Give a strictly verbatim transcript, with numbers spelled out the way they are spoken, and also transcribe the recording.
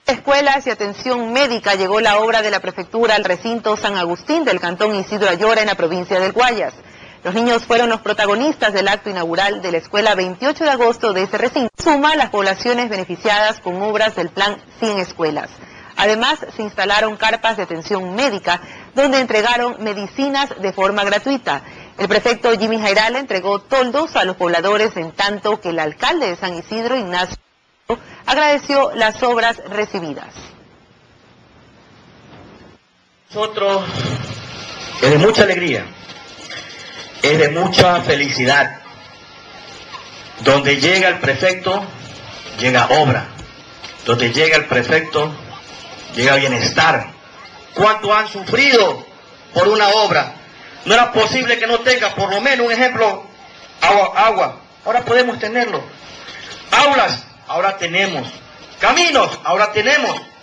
Escuelas y atención médica llegó la obra de la prefectura al recinto San Agustín del cantón Isidro Ayora en la provincia del Guayas. Los niños fueron los protagonistas del acto inaugural de la escuela veintiocho de agosto de ese recinto. Suma las poblaciones beneficiadas con obras del plan cien escuelas. Además, se instalaron carpas de atención médica donde entregaron medicinas de forma gratuita. El prefecto Jimmy Jairala entregó toldos a los pobladores, en tanto que el alcalde de San Isidro, Ignacio, agradeció las obras recibidas. Nosotros es de mucha alegría, es de mucha felicidad. Donde llega el prefecto, llega obra. Donde llega el prefecto, llega bienestar. ¿Cuánto han sufrido por una obra? No era posible que no tenga, por lo menos un ejemplo, agua, agua. Ahora podemos tenerlo. Aulas, ahora tenemos. Caminos, ahora tenemos.